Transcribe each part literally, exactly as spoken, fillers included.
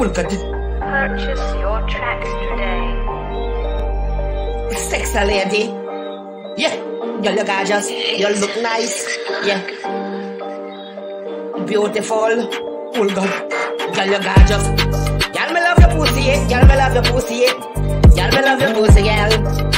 Look at it. Purchase your tracks today. Sexy lady. Yeah. Girl, you gorgeous. You look nice. Yeah. Beautiful. Oldgod. Girl, you gorgeous. Girl, me love your pussy, yeah. Girl, me love your pussy, yeah. Girl, me love your pussy, girl.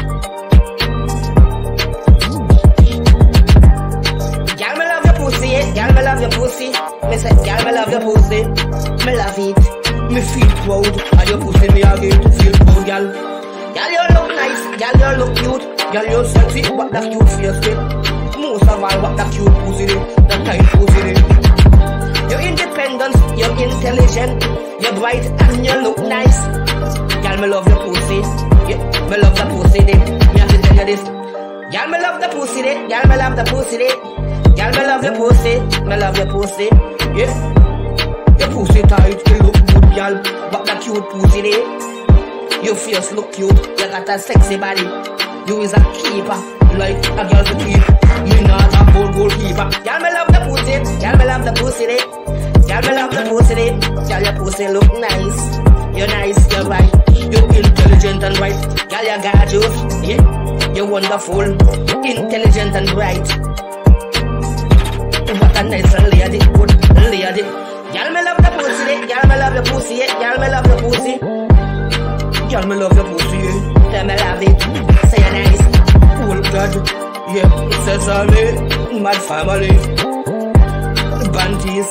Girl, me love your pussy, yeah. Girl, me love your pussy. Me say, girl, me love your pussy. Me love it. Me feel proud. And your pussy, me again to feel proud, girl. Girl, you look nice. Girl, you look cute. Girl, you sexy. What that cute face with. Most of all, what that cute pussy is. That tight pussy is. You're independent. You're intelligent. You're bright and you look nice. Girl, me love your pussy. Yeah, me love the pussy day. Me have to tell you this. Girl, me love the pussy day. Girl, me love the pussy day. Girl, me love your pussy. Me love your pussy. Yeah. Your pussy tight. You look good, girl. But that cute pussy day. Your face look cute. You got a sexy body. You is a keeper. Like a girl to keep. Me not a goal goalkeeper. Girl, me love the pussy. Girl, me love the pussy day. Girl, me love the pussy day. Girl, your pussy look nice. You're nice, you're right. You're intelligent and right. Girl, you're gorgeous. Yeah. You're wonderful. Intelligent and bright. What a nice lady. Good lady. Girl, me love the pussy day. Girl, me love the pussy. Yeah. Girl, me love the pussy. Girl, me love your pussy. Yeah. Tell me love it. Say you're nice. Oldgod. Yeah. Sesame. Mad family. Bantisz.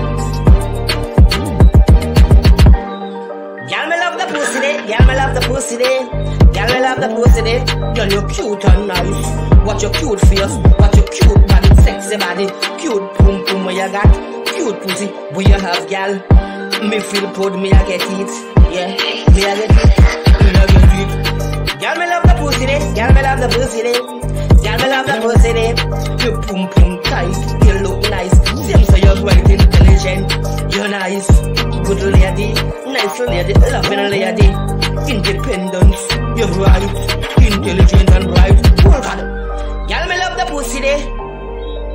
Girl, me love the pussy day. Girl, me love the pussy day. Girl, me love the pussy day. Girl, you're cute and nice. What your cute face. What your cute body. Sexy body. Cute pum pum where you got. Cute pussy where you have, girl. Me feel proud, me I get it. Yeah, me I get it. Me I get it. Girl, me love the pussy day. Girl, me love the pussy day. Girl, me love the pussy day. You pum pum tight. You look nice. Seems so you're quite intelligent. You're nice. Good lady. Nice lady. Loving lady. Independence. You're right. Intelligent and right. Oldgod. Girl, me love the pussy day.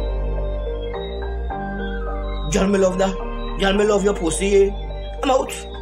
Girl, me love that. Girl, me love your pussy. I'm out.